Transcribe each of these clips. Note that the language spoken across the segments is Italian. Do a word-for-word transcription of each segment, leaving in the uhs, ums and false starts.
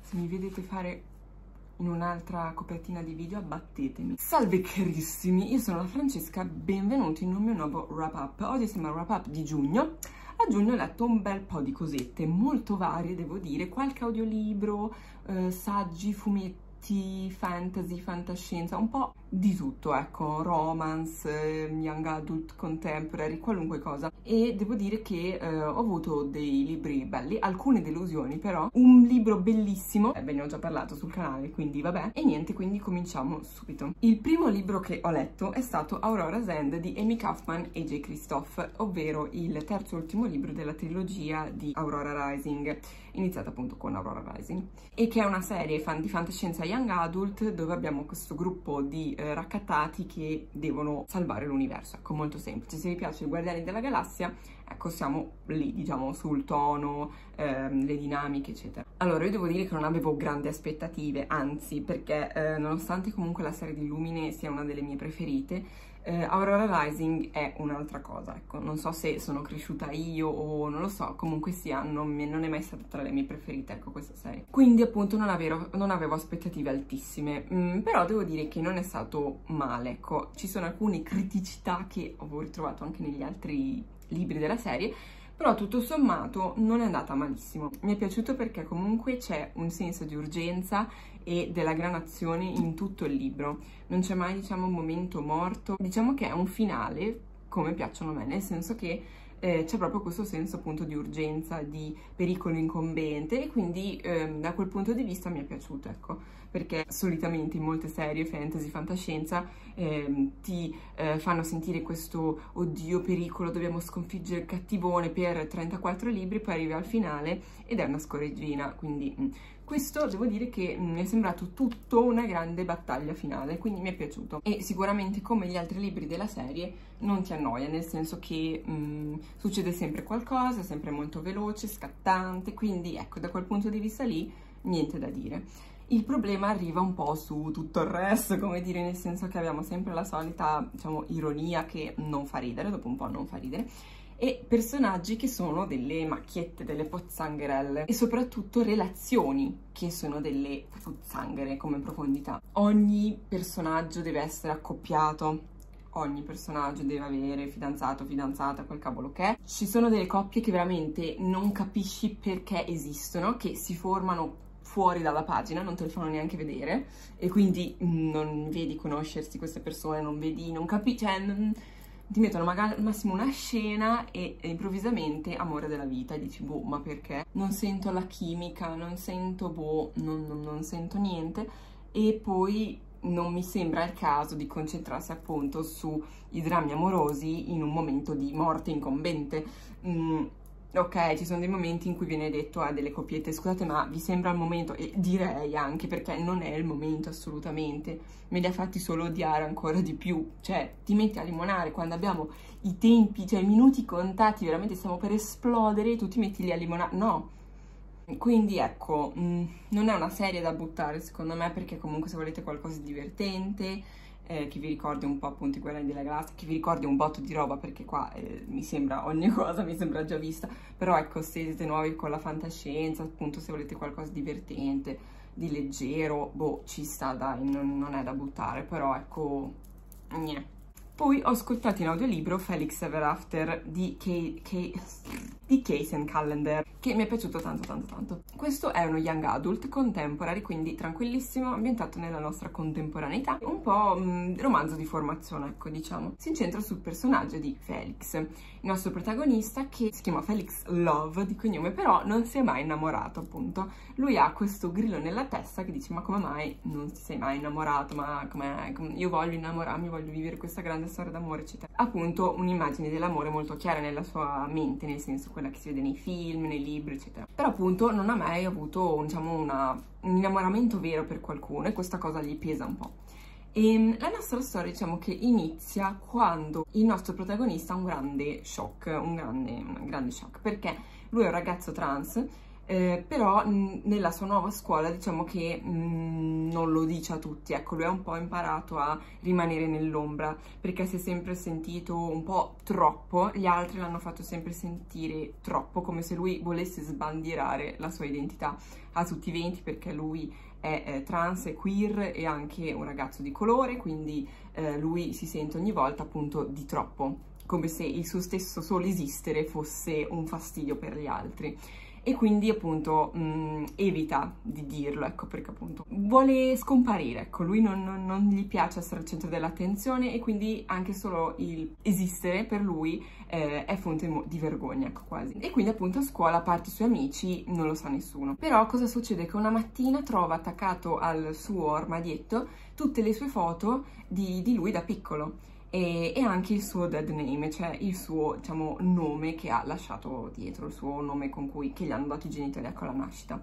Se mi vedete fare in un'altra copertina di video, abbattetemi. Salve carissimi, io sono la Francesca, benvenuti in un mio nuovo wrap up. Oggi siamo al wrap up di giugno. A giugno ho letto un bel po' di cosette, molto varie devo dire, qualche audiolibro, eh, saggi, fumetti, fantasy, fantascienza, un po' di tutto, ecco, romance, eh, young adult, contemporary, qualunque cosa. E devo dire che eh, ho avuto dei libri belli, alcune delusioni però, un libro bellissimo, eh, ve ne ho già parlato sul canale, quindi vabbè, e niente, quindi cominciamo subito. Il primo libro che ho letto è stato Aurora's End di Amy Kaufman e Jay Kristoff, ovvero il terzo e ultimo libro della trilogia di Aurora Rising, iniziata appunto con Aurora Rising, e che è una serie fan di fantascienza young adult dove abbiamo questo gruppo di eh, raccattati che devono salvare l'universo. Ecco, molto semplice. Se vi piace i Guardiani della Galassia, ecco, siamo lì, diciamo, sul tono, ehm, le dinamiche, eccetera. Allora, io devo dire che non avevo grandi aspettative, anzi, perché eh, nonostante comunque la serie di Lumine sia una delle mie preferite, eh, Aurora Rising è un'altra cosa, ecco. Non so se sono cresciuta io o non lo so, comunque sia, non, mi, non è mai stata tra le mie preferite, ecco, questa serie. Quindi appunto non avevo, non avevo aspettative altissime, mm, però devo dire che non è stato male, ecco. Ci sono alcune criticità che ho ritrovato anche negli altri libri della serie, però tutto sommato non è andata malissimo. Mi è piaciuto perché comunque c'è un senso di urgenza e della gran azione in tutto il libro. Non c'è mai, diciamo, un momento morto. Diciamo che è un finale come piacciono a me, nel senso che eh, c'è proprio questo senso appunto di urgenza, di pericolo incombente, e quindi eh, da quel punto di vista mi è piaciuto, ecco. Perché solitamente in molte serie fantasy, fantascienza, eh, ti eh, fanno sentire questo oddio pericolo, dobbiamo sconfiggere il cattivone per trentaquattro libri, poi arrivi al finale ed è una scoreggina, quindi mh. Questo devo dire che mh, mi è sembrato tutto una grande battaglia finale, quindi mi è piaciuto. E sicuramente, come gli altri libri della serie, non ti annoia, nel senso che mh, succede sempre qualcosa, è sempre molto veloce, scattante, quindi ecco, da quel punto di vista lì niente da dire. Il problema arriva un po' su tutto il resto, come dire, nel senso che abbiamo sempre la solita, diciamo, ironia che non fa ridere, dopo un po' non fa ridere, e personaggi che sono delle macchiette, delle pozzangherelle, e soprattutto relazioni che sono delle pozzanghere come profondità. Ogni personaggio deve essere accoppiato, ogni personaggio deve avere fidanzato, fidanzata, quel cavolo che è. Ci sono delle coppie che veramente non capisci perché esistono, che si formano fuori dalla pagina, non te le fanno neanche vedere, e quindi non vedi conoscersi queste persone, non vedi, non capisci, cioè non, ti mettono magari al massimo una scena e, e improvvisamente amore della vita, e dici boh, ma perché? Non sento la chimica, non sento boh, non, non, non sento niente, e poi non mi sembra il caso di concentrarsi appunto sui drammi amorosi in un momento di morte incombente. Mm, ok, ci sono dei momenti in cui viene detto a delle coppiette, scusate, ma vi sembra il momento? E direi anche, perché non è il momento assolutamente, me li ha fatti solo odiare ancora di più. Cioè, ti metti a limonare quando abbiamo i tempi, cioè i minuti contati, veramente stiamo per esplodere, tu ti metti lì a limonare, no. Quindi ecco, mh, non è una serie da buttare secondo me, perché comunque se volete qualcosa di divertente, Eh, che vi ricordi un po' appunto i Guardiani della Galassia, che vi ricordi un botto di roba, perché qua eh, mi sembra ogni cosa mi sembra già vista, però ecco, se siete nuovi con la fantascienza, appunto se volete qualcosa di divertente, di leggero, boh, ci sta, dai, non, non è da buttare, però ecco, niente. Poi ho ascoltato in audiolibro Felix Ever After di Kay, Kay, di Kaysen Callender, che mi è piaciuto tanto tanto tanto. Questo è uno young adult contemporary, quindi tranquillissimo, ambientato nella nostra contemporaneità, un po' mh, romanzo di formazione, ecco, diciamo. Si incentra sul personaggio di Felix, il nostro protagonista, che si chiama Felix Love di cognome, però non si è mai innamorato, appunto. Lui ha questo grillo nella testa che dice: ma come mai non ti sei mai innamorato? Ma come io voglio innamorarmi, voglio vivere questa grande storia d'amore, eccetera. Appunto un'immagine dell'amore molto chiara nella sua mente, nel senso quella che si vede nei film, nei libri, eccetera. Però appunto non ha mai avuto, diciamo, una, un innamoramento vero per qualcuno, e questa cosa gli pesa un po'. E la nostra storia, diciamo, che inizia quando il nostro protagonista ha un grande shock, un grande, un grande shock, perché lui è un ragazzo trans, Eh, però mh, nella sua nuova scuola diciamo che mh, non lo dice a tutti, ecco, lui ha un po' imparato a rimanere nell'ombra perché si è sempre sentito un po' troppo, gli altri l'hanno fatto sempre sentire troppo, come se lui volesse sbandierare la sua identità a tutti i venti, perché lui è eh, trans, è queer e anche un ragazzo di colore, quindi eh, lui si sente ogni volta appunto di troppo, come se il suo stesso solo esistere fosse un fastidio per gli altri. E quindi appunto mh, evita di dirlo, ecco, perché appunto vuole scomparire, ecco, lui non, non, non gli piace essere al centro dell'attenzione e quindi anche solo il esistere per lui eh, è fonte di vergogna, ecco, quasi. E quindi appunto a scuola, a parte i suoi amici, non lo sa nessuno. Però cosa succede? Che una mattina trova attaccato al suo armadietto tutte le sue foto di, di lui da piccolo. E, e anche il suo dead name, cioè il suo, diciamo, nome che ha lasciato dietro, il suo nome con cui, che gli hanno dato i genitori, ecco, alla nascita.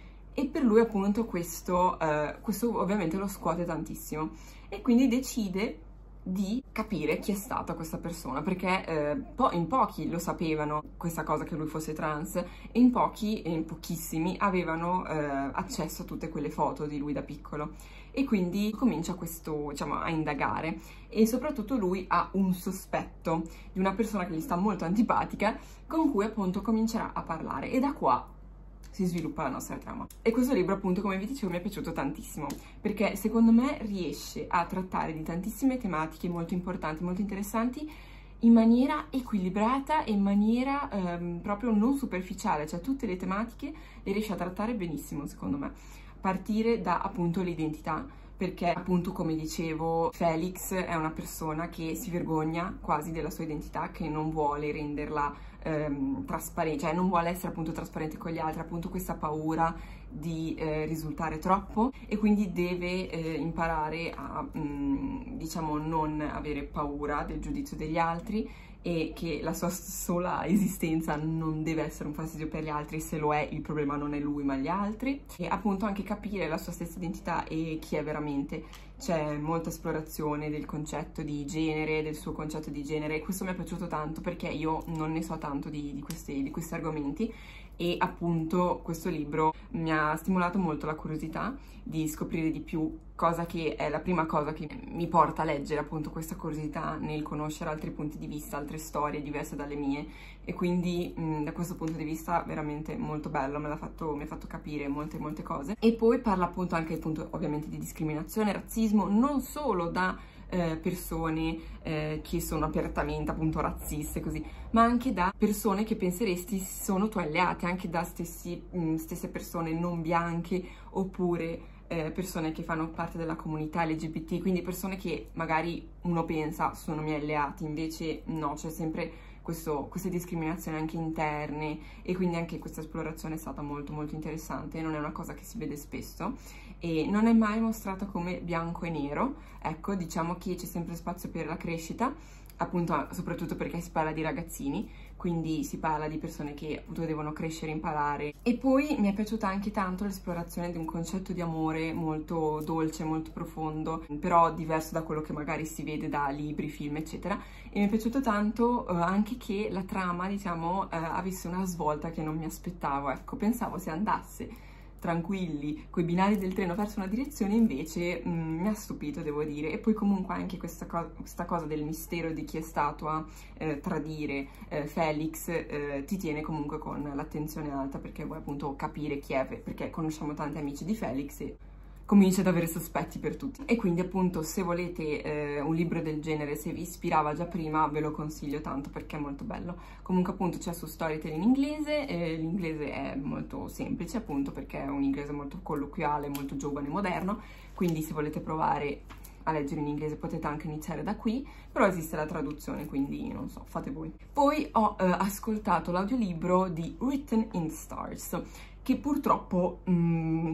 E per lui appunto questo, eh, questo ovviamente lo scuote tantissimo e quindi decide di capire chi è stata questa persona, perché eh, po in pochi lo sapevano questa cosa, che lui fosse trans, e in pochi, e in pochissimi, avevano eh, accesso a tutte quelle foto di lui da piccolo. E quindi comincia questo, diciamo, a indagare e soprattutto lui ha un sospetto di una persona che gli sta molto antipatica, con cui appunto comincerà a parlare, e da qua si sviluppa la nostra trama. E questo libro appunto, come vi dicevo, mi è piaciuto tantissimo perché secondo me riesce a trattare di tantissime tematiche molto importanti, molto interessanti, in maniera equilibrata e in maniera ehm, proprio non superficiale, cioè tutte le tematiche le riesce a trattare benissimo secondo me. Partire da appunto l'identità, perché appunto, come dicevo, Felix è una persona che si vergogna quasi della sua identità, che non vuole renderla ehm, trasparente, cioè non vuole essere appunto trasparente con gli altri, appunto questa paura di eh, risultare troppo, e quindi deve eh, imparare a mh, diciamo non avere paura del giudizio degli altri, e che la sua sola esistenza non deve essere un fastidio per gli altri. Se lo è, il problema non è lui ma gli altri, e appunto anche capire la sua stessa identità e chi è veramente. C'è molta esplorazione del concetto di genere, del suo concetto di genere, e questo mi è piaciuto tanto perché io non ne so tanto di, di, questi, di questi argomenti, e appunto questo libro mi ha stimolato molto la curiosità di scoprire di più, cosa che è la prima cosa che mi porta a leggere, appunto questa curiosità nel conoscere altri punti di vista, altre storie diverse dalle mie, e quindi mh, da questo punto di vista veramente molto bello, me l'ha fatto, mi ha fatto capire molte molte cose. E poi parla appunto anche appunto ovviamente di discriminazione, razzismo, non solo da Eh, persone eh, che sono apertamente appunto razziste così, ma anche da persone che penseresti sono tue alleate, anche da stessi, mh, stesse persone non bianche, oppure eh, persone che fanno parte della comunità L G B T, quindi persone che magari uno pensa sono miei alleati, invece no, c'è sempre questo, queste discriminazioni anche interne, e quindi anche questa esplorazione è stata molto molto interessante, non è una cosa che si vede spesso e non è mai mostrata come bianco e nero, ecco, diciamo che c'è sempre spazio per la crescita, appunto soprattutto perché si parla di ragazzini, quindi si parla di persone che appunto devono crescere, imparare. E poi mi è piaciuta anche tanto l'esplorazione di un concetto di amore molto dolce, molto profondo, però diverso da quello che magari si vede da libri, film, eccetera. E mi è piaciuto tanto eh, anche che la trama, diciamo, eh, avesse una svolta che non mi aspettavo, ecco, pensavo si andasse tranquilli coi binari del treno verso una direzione, invece mh, mi ha stupito, devo dire. E poi comunque anche questa, co questa cosa del mistero di chi è stato a eh, tradire eh, Felix eh, ti tiene comunque con l'attenzione alta, perché vuoi appunto capire chi è, perché conosciamo tanti amici di Felix e comincia ad avere sospetti per tutti. E quindi appunto, se volete eh, un libro del genere, se vi ispirava già prima, ve lo consiglio tanto perché è molto bello. Comunque appunto c'è su Storytel in inglese, eh, l'inglese è molto semplice appunto perché è un inglese molto colloquiale, molto giovane e moderno, quindi se volete provare a leggere in inglese potete anche iniziare da qui, però esiste la traduzione, quindi non so, fate voi. Poi ho eh, ascoltato l'audiolibro di Written in Stars, che purtroppo mm,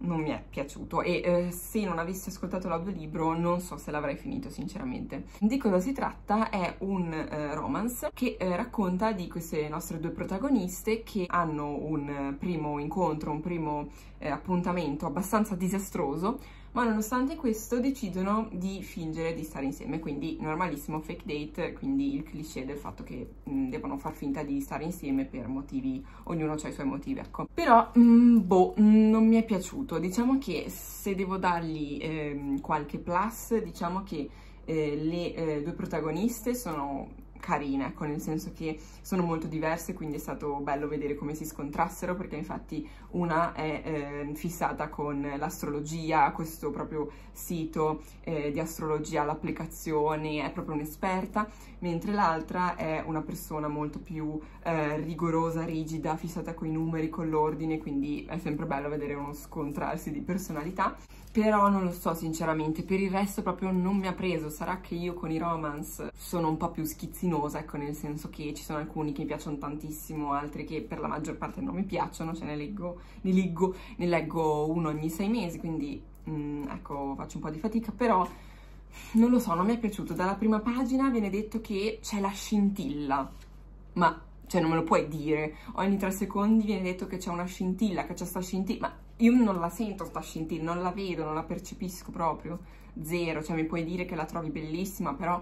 non mi è piaciuto e eh, se non avessi ascoltato l'audiolibro non so se l'avrei finito sinceramente. Di cosa si tratta? È un eh, romance che eh, racconta di queste nostre due protagoniste che hanno un eh, primo incontro, un primo eh, appuntamento abbastanza disastroso, ma nonostante questo decidono di fingere di stare insieme, quindi normalissimo fake date, quindi il cliché del fatto che mh, devono far finta di stare insieme per motivi, ognuno ha i suoi motivi, ecco. Però, mh, boh, mh, non mi è piaciuto, diciamo che se devo dargli eh, qualche plus, diciamo che eh, le eh, due protagoniste sono carine, ecco, nel senso che sono molto diverse, quindi è stato bello vedere come si scontrassero, perché infatti una è eh, fissata con l'astrologia, questo proprio sito eh, di astrologia, l'applicazione, è proprio un'esperta, mentre l'altra è una persona molto più eh, rigorosa, rigida, fissata con i numeri, con l'ordine, quindi è sempre bello vedere uno scontrarsi di personalità. Però non lo so sinceramente, per il resto proprio non mi ha preso. Sarà che io con i romance sono un po' più schizzinosa, ecco, nel senso che ci sono alcuni che mi piacciono tantissimo, altri che per la maggior parte non mi piacciono, cioè ne leggo, ne leggo, ne leggo uno ogni sei mesi, quindi mm, ecco, faccio un po' di fatica, però non lo so, non mi è piaciuto. Dalla prima pagina viene detto che c'è la scintilla, ma cioè non me lo puoi dire, ogni tre secondi viene detto che c'è una scintilla, che c'è sta scintilla, ma io non la sento sta scintilla, non la vedo, non la percepisco proprio, zero, cioè mi puoi dire che la trovi bellissima, però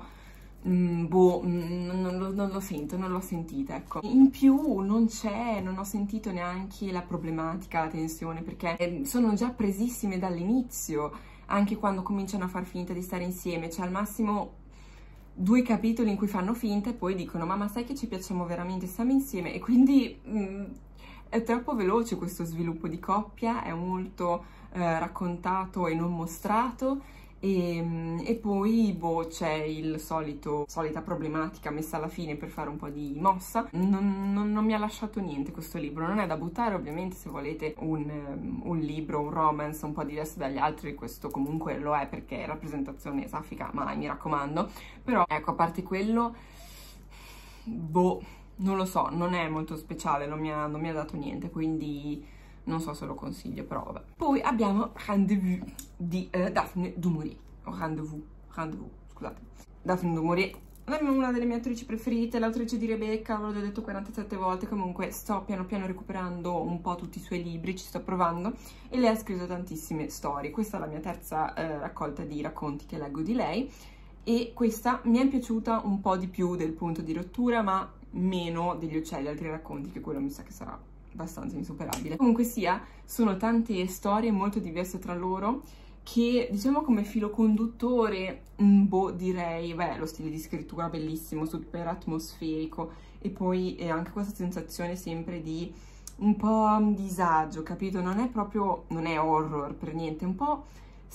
mm, boh, mm, non, lo, non lo sento, non l'ho sentita, ecco. In più non c'è, non ho sentito neanche la problematica, la tensione, perché eh, sono già presissime dall'inizio, anche quando cominciano a far finta di stare insieme, cioè al massimo due capitoli in cui fanno finta e poi dicono ma, ma sai che ci piacciamo veramente, stiamo insieme, e quindi mh, è troppo veloce questo sviluppo di coppia, è molto eh, raccontato e non mostrato, e, e poi boh, c'è il solito solita problematica messa alla fine per fare un po' di mossa. Non, non, non mi ha lasciato niente questo libro, non è da buttare ovviamente, se volete un, un libro, un romance un po' diverso dagli altri, questo comunque lo è perché è rappresentazione saffica, mai, mi raccomando. Però ecco, a parte quello, boh, non lo so, non è molto speciale, non mi ha, non mi ha dato niente, quindi non so se lo consiglio, però vabbè. Poi abbiamo Rendez-vous di uh, Daphne du Maurier, o Rendez-vous, Rendez-vous, scusate. Daphne du Maurier è una delle mie attrici preferite, l'autrice di Rebecca, ve l'ho detto quarantasette volte, comunque sto piano piano recuperando un po' tutti i suoi libri, ci sto provando, e lei ha scritto tantissime storie. Questa è la mia terza uh, raccolta di racconti che leggo di lei, e questa mi è piaciuta un po' di più del Punto di rottura, ma meno degli Uccelli, altri racconti, che quello mi sa che sarà abbastanza insuperabile. Comunque sia, sono tante storie molto diverse tra loro che, diciamo, come filo conduttore, boh, direi, beh, lo stile di scrittura bellissimo, super atmosferico, e poi è anche questa sensazione sempre di un po' disagio, capito? Non è proprio, non è horror per niente, è un po'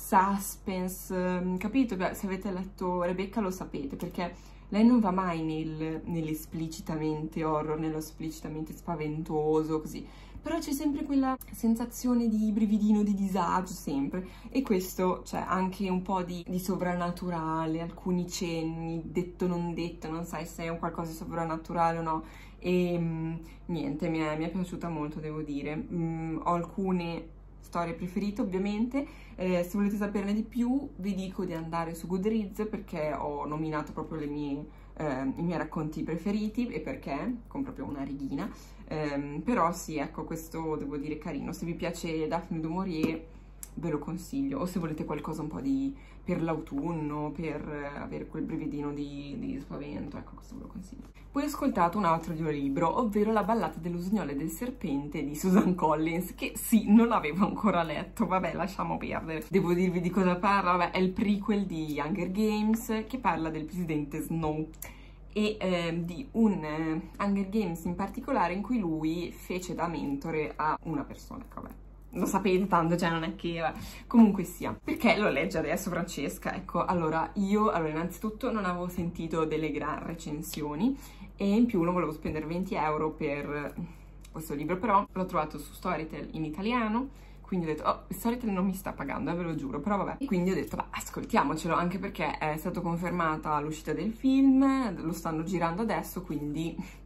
suspense, capito? Beh, se avete letto Rebecca lo sapete, perché lei non va mai nel, nell'esplicitamente horror, nello esplicitamente spaventoso, così. Però c'è sempre quella sensazione di brividino, di disagio, sempre. E questo, cioè, anche un po' di, di sovrannaturale, alcuni cenni, detto non detto, non sai se è un qualcosa di sovrannaturale o no. E mh, niente, mi è, mi è piaciuta molto, devo dire. Mh, ho alcune storie preferite ovviamente, eh, se volete saperne di più vi dico di andare su Goodreads, perché ho nominato proprio le mie, eh, i miei racconti preferiti, e perché, con proprio una righina, eh, però sì, ecco, questo devo dire carino. Se vi piace Daphne du Maurier ve lo consiglio, o se volete qualcosa un po' di per l'autunno, per eh, avere quel brividino di, di spavento, ecco, questo ve lo consiglio. Poi ho ascoltato un altro audiolibro, ovvero La ballata dell'usignolo e del serpente di Susan Collins, che sì, non l'avevo ancora letto, vabbè, lasciamo perdere. Devo dirvi di cosa parla, vabbè, è il prequel di Hunger Games, che parla del presidente Snow e eh, di un eh, Hunger Games in particolare in cui lui fece da mentore a una persona, ecco, vabbè. Lo sapete tanto, cioè non è che... Comunque sia. Perché lo legge adesso Francesca? Ecco, allora, io, allora, innanzitutto non avevo sentito delle gran recensioni, e in più non volevo spendere venti euro per questo libro, però l'ho trovato su Storytel in italiano, quindi ho detto, oh, Storytel non mi sta pagando, eh, ve lo giuro, però vabbè. E quindi ho detto, bah, ascoltiamocelo, anche perché è stato confermata l'uscita del film, lo stanno girando adesso, quindi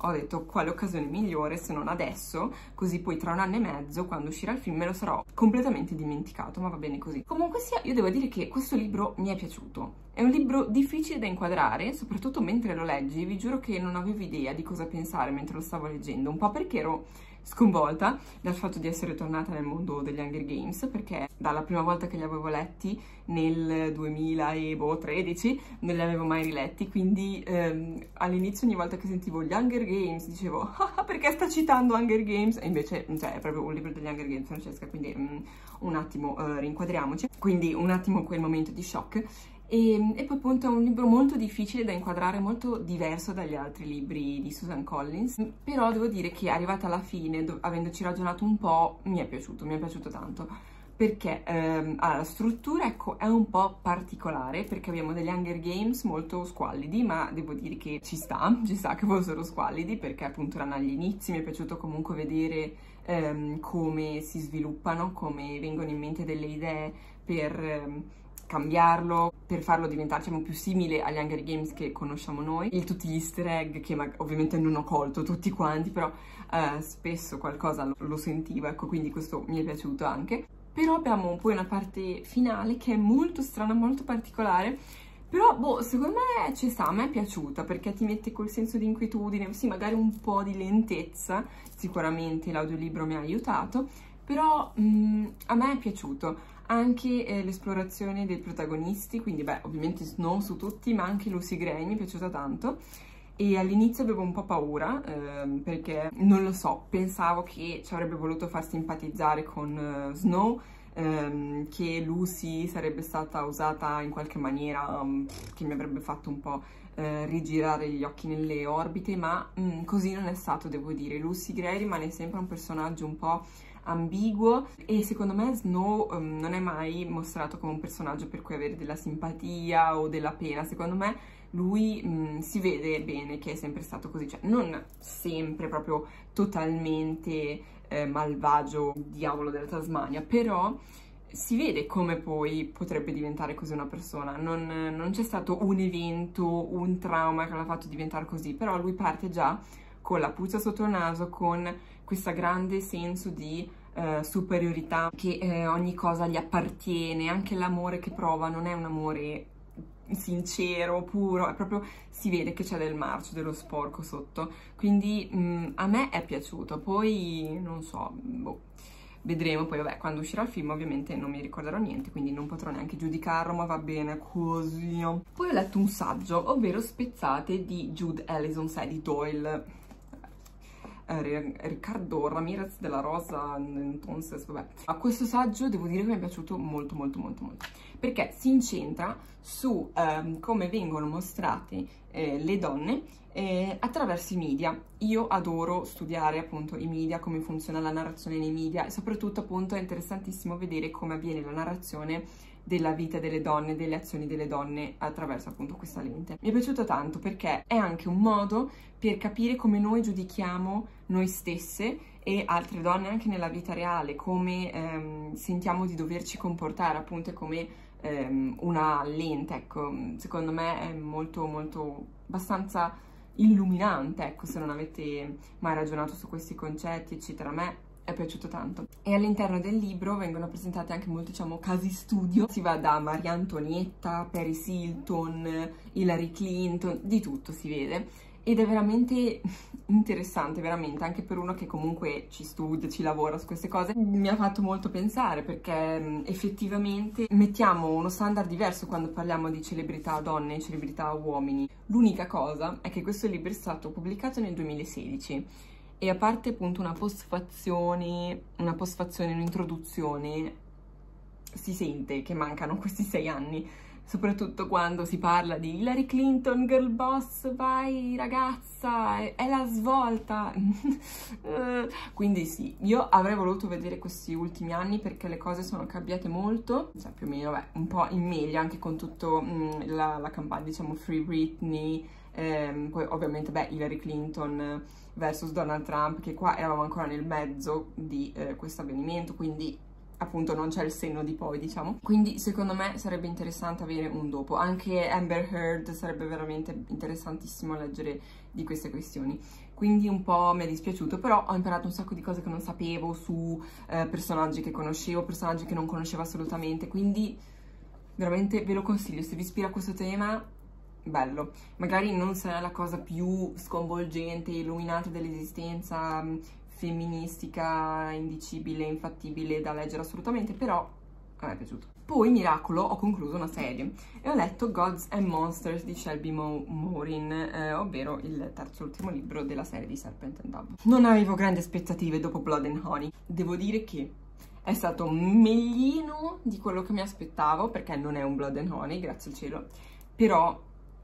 ho detto quale occasione migliore se non adesso, così poi tra un anno e mezzo, quando uscirà il film, me lo sarò completamente dimenticato, ma va bene così. Comunque sia, io devo dire che questo libro mi è piaciuto. È un libro difficile da inquadrare, soprattutto mentre lo leggi, vi giuro che non avevo idea di cosa pensare mentre lo stavo leggendo, un po' perché ero sconvolta dal fatto di essere tornata nel mondo degli Hunger Games, perché dalla prima volta che li avevo letti nel duemilatredici non li avevo mai riletti, quindi ehm, all'inizio ogni volta che sentivo gli Hunger Games dicevo ah, perché sta citando Hunger Games? E invece cioè, è proprio un libro degli Hunger Games, Francesca, quindi mm, un attimo uh, rinquadriamoci, quindi un attimo quel momento di shock. E, e poi appunto è un libro molto difficile da inquadrare, molto diverso dagli altri libri di Susan Collins, però devo dire che arrivata alla fine, avendoci ragionato un po', mi è piaciuto, mi è piaciuto tanto, perché ehm, allora, la struttura ecco, è un po' particolare, perché abbiamo degli Hunger Games molto squallidi, ma devo dire che ci sta, ci sta che fossero squallidi, perché appunto erano agli inizi, mi è piaciuto comunque vedere ehm, come si sviluppano, come vengono in mente delle idee per ehm, cambiarlo, per farlo diventare diciamo, più simile agli Hunger Games che conosciamo noi, e tutti gli easter egg che ovviamente non ho colto tutti quanti, però eh, spesso qualcosa lo, lo sentivo, ecco, quindi questo mi è piaciuto anche. Però abbiamo poi una parte finale che è molto strana, molto particolare, però boh, secondo me ci sta, a me è piaciuta perché ti mette quel senso di inquietudine, sì, magari un po' di lentezza, sicuramente l'audiolibro mi ha aiutato, però mh, a me è piaciuto. Anche eh, l'esplorazione dei protagonisti, quindi beh, ovviamente Snow su tutti, ma anche Lucy Gray mi è piaciuta tanto. E all'inizio avevo un po' paura, ehm, perché, non lo so, pensavo che ci avrebbe voluto far simpatizzare con uh, Snow, ehm, che Lucy sarebbe stata usata in qualche maniera um, che mi avrebbe fatto un po' eh, rigirare gli occhi nelle orbite, ma mm, così non è stato, devo dire. Lucy Gray rimane sempre un personaggio un po' ambiguo e secondo me Snow um, non è mai mostrato come un personaggio per cui avere della simpatia o della pena. Secondo me lui mh, si vede bene che è sempre stato così, cioè non sempre proprio totalmente eh, malvagio, diavolo della Tasmania, però si vede come poi potrebbe diventare così una persona. Non, non c'è stato un evento, un trauma che l'ha fatto diventare così, però lui parte già con la puzza sotto il naso, con questo grande senso di eh, superiorità, che eh, ogni cosa gli appartiene, anche l'amore che prova non è un amore sincero, puro, è proprio, si vede che c'è del marcio, dello sporco sotto, quindi mh, a me è piaciuto, poi non so, boh, vedremo, poi vabbè, quando uscirà il film ovviamente non mi ricorderò niente, quindi non potrò neanche giudicarlo, ma va bene così. Poi ho letto un saggio, ovvero Spezzate di Jude Ellison, sai, di Doyle, Eh, Riccardo Ramirez della Rosa, entonces, vabbè. A questo saggio devo dire che mi è piaciuto molto molto molto molto, perché si incentra su ehm, come vengono mostrate eh, le donne eh, attraverso i media. Io adoro studiare appunto i media, come funziona la narrazione nei media, e soprattutto appunto è interessantissimo vedere come avviene la narrazione della vita delle donne, delle azioni delle donne attraverso appunto questa lente. Mi è piaciuto tanto perché è anche un modo per capire come noi giudichiamo noi stesse e altre donne anche nella vita reale, come ehm, sentiamo di doverci comportare, appunto, come ehm, una lente, ecco. Secondo me è molto molto abbastanza illuminante, ecco, se non avete mai ragionato su questi concetti eccetera. A me è piaciuto tanto. E all'interno del libro vengono presentati anche molti, diciamo, casi studio. Si va da Maria Antonietta, Paris Hilton, Hillary Clinton, di tutto si vede. Ed è veramente interessante, veramente, anche per uno che comunque ci studia, ci lavora su queste cose. Mi ha fatto molto pensare, perché effettivamente mettiamo uno standard diverso quando parliamo di celebrità donne e celebrità uomini. L'unica cosa è che questo libro è stato pubblicato nel duemilasedici. E a parte appunto una postfazione, una postfazione, un'introduzione, si sente che mancano questi sei anni, soprattutto quando si parla di Hillary Clinton, girl boss, vai ragazza, è, è la svolta. Quindi sì, io avrei voluto vedere questi ultimi anni perché le cose sono cambiate molto, cioè più o meno, beh, un po' in meglio, anche con tutta la, la campagna, diciamo, Free Britney, ehm, poi ovviamente, beh, Hillary Clinton versus Donald Trump, che qua eravamo ancora nel mezzo di eh, questo avvenimento, quindi appunto non c'è il senno di poi, diciamo. Quindi secondo me sarebbe interessante avere un dopo. Anche Amber Heard sarebbe veramente interessantissimo leggere di queste questioni. quindi un po' mi è dispiaciuto, però ho imparato un sacco di cose che non sapevo su eh, personaggi che conoscevo, personaggi che non conoscevo assolutamente, quindi veramente ve lo consiglio. Se vi ispira questo tema, bello. Magari non sarà la cosa più sconvolgente, illuminata dell'esistenza femministica, indicibile, infattibile da leggere assolutamente, però a me è piaciuto. Poi, miracolo, ho concluso una serie e ho letto Gods and Monsters di Shelby Morin, eh, ovvero il terzo e ultimo libro della serie di Serpent and Dove. Non avevo grandi aspettative dopo Blood and Honey. Devo dire che è stato meglino di quello che mi aspettavo, perché non è un Blood and Honey, grazie al cielo, però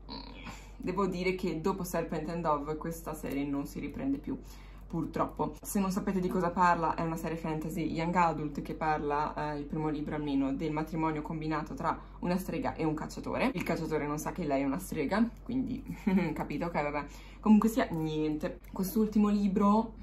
devo dire che dopo Serpent and Dove questa serie non si riprende più, purtroppo. Se non sapete di cosa parla, è una serie fantasy young adult che parla, eh, il primo libro almeno, del matrimonio combinato tra una strega e un cacciatore. Il cacciatore non sa che lei è una strega, quindi capito? Ok, vabbè. Comunque sia, niente. Quest'ultimo libro,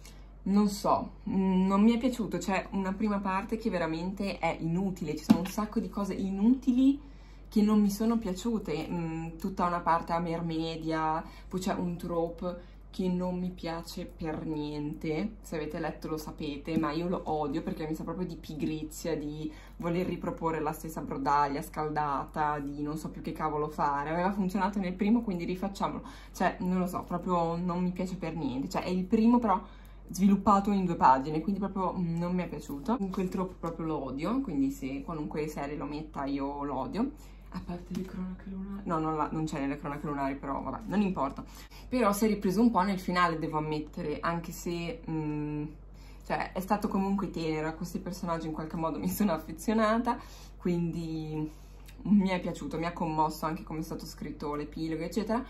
non so, non mi è piaciuto. C'è una prima parte che veramente è inutile, ci sono un sacco di cose inutili che non mi sono piaciute, mm, tutta una parte a mermedia, poi c'è un trope che non mi piace per niente, se avete letto lo sapete, ma io lo odio perché mi sa proprio di pigrizia, di voler riproporre la stessa brodaglia scaldata, di non so più che cavolo fare. Aveva funzionato nel primo, quindi rifacciamolo. Cioè, non lo so, proprio non mi piace per niente. Cioè, è il primo però sviluppato in due pagine, quindi proprio non mi è piaciuto. Comunque il tropo proprio lo odio, quindi se qualunque serie lo metta io lo odio. A parte le cronache lunari, no, non, la, non c'è nelle cronache lunari, però vabbè, non importa. Però si è ripreso un po' nel finale, devo ammettere, anche se mh, cioè, è stato comunque tenero, a questi personaggi in qualche modo mi sono affezionata, quindi mi è piaciuto, mi ha commosso anche come è stato scritto l'epilogo, eccetera.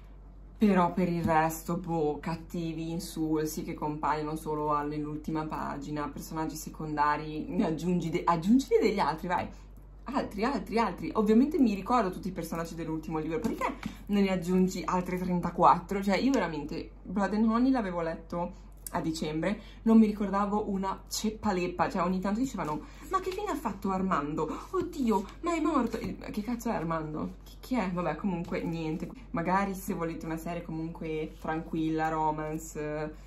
Però per il resto, boh, cattivi, insulsi che compaiono solo nell'ultima pagina, personaggi secondari, ne aggiungi, de aggiungi degli altri, vai. Altri, altri, altri. Ovviamente mi ricordo tutti i personaggi dell'ultimo libro, perché non ne aggiungi altri trentaquattro? Cioè, io veramente Blood and Honey l'avevo letto a dicembre, non mi ricordavo una ceppaleppa. Cioè, ogni tanto dicevano, ma che fine ha fatto Armando? Oddio, ma è morto! Che cazzo è Armando? Chi, chi è? Vabbè, comunque, niente. Magari se volete una serie comunque tranquilla, romance,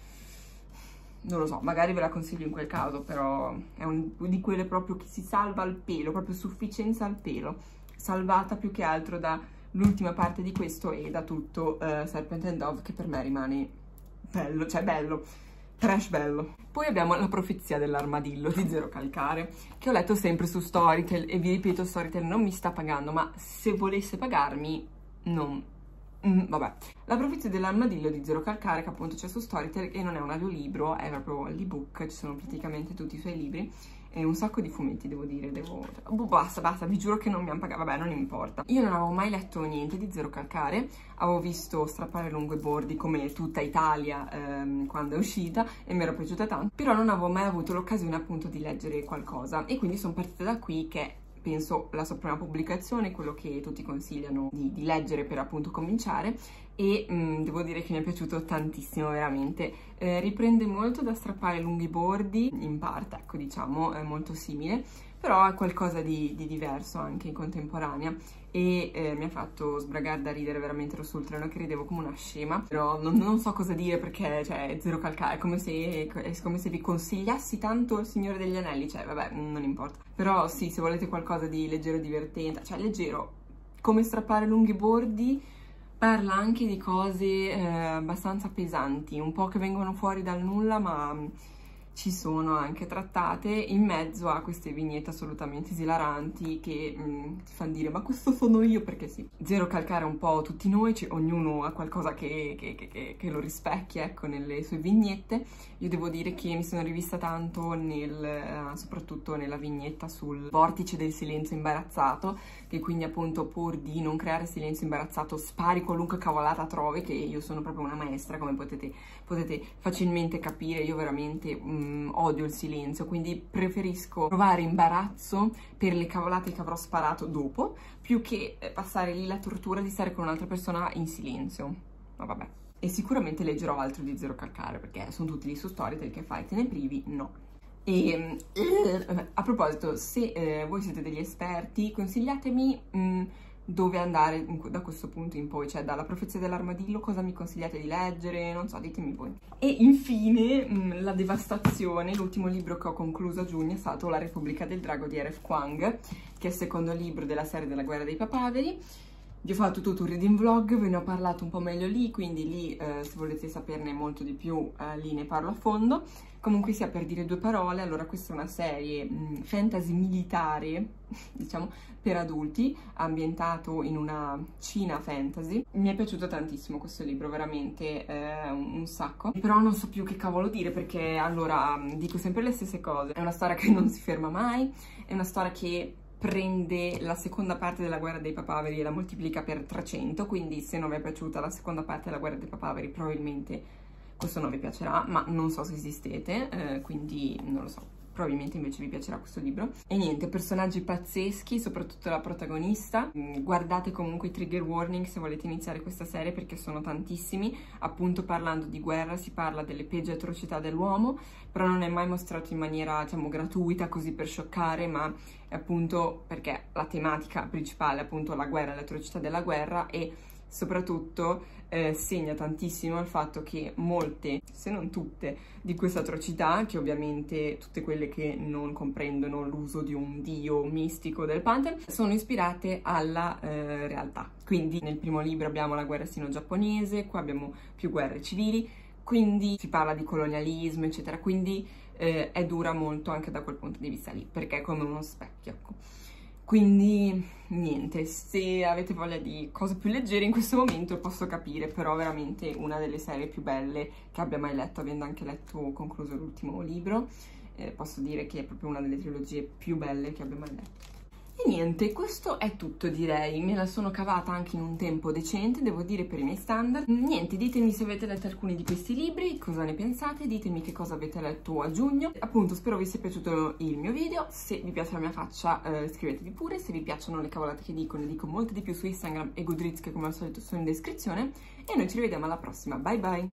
non lo so, magari ve la consiglio in quel caso, però è un, di quelle proprio che si salva al pelo, proprio sufficienza al pelo, salvata più che altro dall'ultima parte di questo e da tutto uh, Serpent and Dove, che per me rimane bello, cioè bello, trash bello. Poi abbiamo La profezia dell'armadillo di Zero Calcare, che ho letto sempre su Storytel, e vi ripeto, Storytel non mi sta pagando, ma se volesse pagarmi, non... Mm, vabbè, La profezia dell'armadillo di Zero Calcare, che appunto c'è su Storytel, e non è un audiolibro, è proprio l'ebook, ci sono praticamente tutti i suoi libri e un sacco di fumetti, devo dire, devo... Oh, basta, basta, vi giuro che non mi hanno pagato, vabbè, non importa. Io non avevo mai letto niente di Zero Calcare, avevo visto Strappare lungo i bordi come tutta Italia ehm, quando è uscita e mi era piaciuta tanto, però non avevo mai avuto l'occasione appunto di leggere qualcosa, e quindi sono partita da qui, che penso la sua prima pubblicazione, quello che tutti consigliano di, di leggere per appunto cominciare, e mh, devo dire che mi è piaciuto tantissimo, veramente. Eh, riprende molto da Strappare lunghi i bordi, in parte, ecco, diciamo, è molto simile, però è qualcosa di, di diverso anche in contemporanea, e eh, mi ha fatto sbragare da ridere veramente. Ero sul treno che ridevo come una scema, però non, non so cosa dire, perché cioè è Zero Calcare, è come, se, è come se vi consigliassi tanto Il Signore degli Anelli, cioè vabbè, non importa. Però sì, se volete qualcosa di leggero e divertente, cioè leggero, come Strappare lunghi i bordi, parla anche di cose eh, abbastanza pesanti, un po' che vengono fuori dal nulla, ma ci sono anche trattate, in mezzo a queste vignette assolutamente esilaranti che mh, ti fanno dire, ma questo sono io, perché sì. Zero Calcare un po' tutti noi, cioè, ognuno ha qualcosa che, che, che, che lo rispecchia, ecco, nelle sue vignette. Io devo dire che mi sono rivista tanto nel, uh, soprattutto nella vignetta sul vortice del silenzio imbarazzato, che quindi appunto pur di non creare silenzio imbarazzato spari qualunque cavolata trovi, che io sono proprio una maestra, come potete, potete facilmente capire. Io veramente mh, odio il silenzio, quindi preferisco provare imbarazzo per le cavolate che avrò sparato dopo, più che passare lì la tortura di stare con un'altra persona in silenzio. Ma vabbè. E sicuramente leggerò altro di Zero Calcare, perché sono tutti lì su Storytel, che fai, te ne privi? No. E eh, a proposito, se eh, voi siete degli esperti, consigliatemi mh, dove andare da questo punto in poi, cioè dalla Profezia dell'Armadillo cosa mi consigliate di leggere, non so, ditemi voi. E infine mh, La Devastazione, l'ultimo libro che ho concluso a giugno è stato La Repubblica del Drago di R F Kuang, che è il secondo libro della serie della Guerra dei Papaveri. Vi ho fatto tutto un reading vlog, ve ne ho parlato un po' meglio lì, quindi lì eh, se volete saperne molto di più eh, lì ne parlo a fondo. Comunque sia, per dire due parole, allora questa è una serie mh, fantasy militare, diciamo, per adulti, ambientato in una Cina fantasy. Mi è piaciuto tantissimo questo libro, veramente eh, un, un sacco. Però non so più che cavolo dire perché, allora, dico sempre le stesse cose. È una storia che non si ferma mai, è una storia che prende la seconda parte della Guerra dei Papaveri e la moltiplica per trecento, quindi se non vi è piaciuta la seconda parte della Guerra dei Papaveri probabilmente questo non vi piacerà, ma non so se esistete, eh, quindi non lo so, probabilmente invece vi piacerà questo libro. E niente, personaggi pazzeschi, soprattutto la protagonista. Guardate comunque i trigger warning se volete iniziare questa serie perché sono tantissimi. Appunto, parlando di guerra si parla delle peggio atrocità dell'uomo, però non è mai mostrato in maniera, diciamo, gratuita, così per scioccare, ma appunto perché la tematica principale è appunto la guerra, le atrocità della guerra, e soprattutto eh, segna tantissimo il fatto che molte, se non tutte, di queste atrocità, che ovviamente tutte quelle che non comprendono l'uso di un dio mistico del Pantheon, sono ispirate alla eh, realtà. Quindi nel primo libro abbiamo la guerra sino-giapponese, qua abbiamo più guerre civili, quindi si parla di colonialismo, eccetera, quindi eh, è dura molto anche da quel punto di vista lì, perché è come uno specchio, ecco. Quindi niente, se avete voglia di cose più leggere in questo momento posso capire, però veramente una delle serie più belle che abbia mai letto, avendo anche letto, concluso l'ultimo libro, eh, posso dire che è proprio una delle trilogie più belle che abbia mai letto. E niente, questo è tutto, direi. Me la sono cavata anche in un tempo decente, devo dire, per i miei standard. Niente, ditemi se avete letto alcuni di questi libri, cosa ne pensate, ditemi che cosa avete letto a giugno. Appunto, spero vi sia piaciuto il mio video. Se vi piace la mia faccia, eh, iscrivetevi pure. Se vi piacciono le cavolate che dico, ne dico molte di più su Instagram e Goodreads, che come al solito sono in descrizione. E noi ci rivediamo alla prossima. Bye bye!